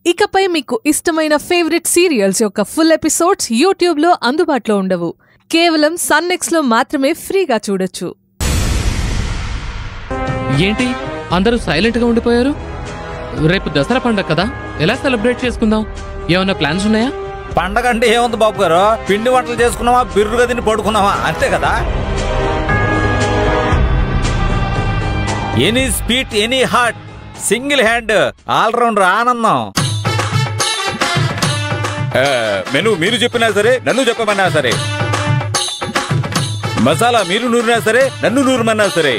ఇకపై మీకు ఇష్టమైన ఫేవరెట్ సీరియల్స్ యొక్క ఫుల్ ఎపిసోడ్స్ యూట్యూబ్లో అందుబాటులో ఉండవు. కేవలం సన్నెక్స్లో మాత్రమే ఫ్రీగా చూడొచ్చు. ఏంటి అందరూ సైలెంట్గా ఉండిపోయారు? రేపు దసరా పండగ కదా, ఎలా సెలబ్రేట్ చేసుకుందాం? ఏమన్నా ప్లాన్స్ ఉన్నాయా? పండగ అంటే ఏముంది బాబు గారు, పిండి వంటలు చేసుకున్నావా, బిర్రుగా తిని పడుకున్నావా, అంతే కదా. Any sweet any hot, single hand allrounder ఆనందం. మెను మీరు చెప్పినా సరే, నన్ను చెప్పమన్నా సరే, మసాలా మీరు నూరినా సరే, నన్ను నూరమన్నా సరే,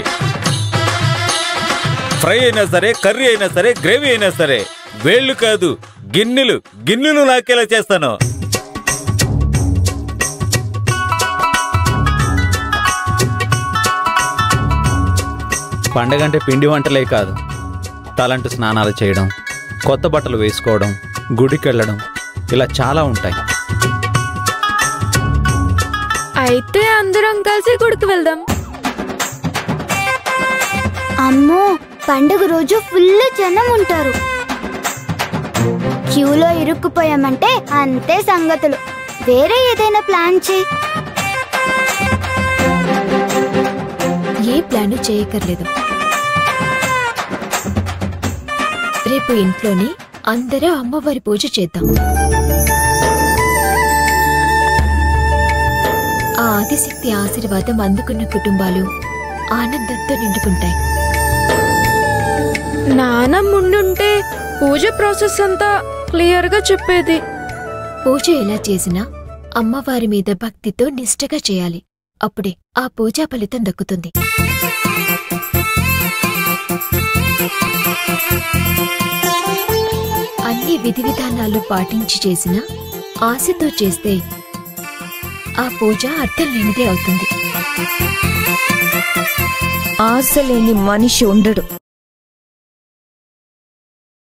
ఫ్రై అయినా సరే, కర్రీ అయినా సరే, గ్రేవీ అయినా సరే, వేళ్ళు కాదు గిన్నెలు గిన్నెలు నాకేలా చేస్తాను. పండగంటే పిండి వంటలే కాదు, తలంటు స్నానాలు చేయడం, కొత్త బట్టలు వేసుకోవడం, గుడికి వెళ్ళడం, ఇలా చాలా ఉంటాయి. అయితే అందరం కలిసి గుడికి వెళ్దాం. అమ్మో, పండుగ రోజు ఫుల్ జనం ఉంటారు. క్యూలో ఇరుక్కుపోయామంటే అంతే సంగతులు. వేరే ఏదైనా ప్లాన్ చేయి. ఏ ప్లాను చేయక్కర్లేదు. రేపు ఇంట్లోనే అందరూ అమ్మవారి పూజ చేద్దాం. ఆ ఆదిశక్తి ఆశీర్వాదం అందుకున్న కుటుంబాలు ఆనందంతో నిండుకుంటాయి. నానమ్ముండుంటే పూజ ప్రాసెస్ అంతా క్లియర్ గా చెప్పేది. పూజ ఎలా చేసినా అమ్మవారి మీద భక్తితో నిష్ఠగా చేయాలి. అప్పుడే ఆ పూజా ఫలితం దక్కుతుంది. అన్ని విధి విధానాలు పాటించి చేసినా ఆశతో చేస్తే ఆ పూజ అర్థం లేనిదే అవుతుంది. ఆశ లేని మనిషి ఉండడు.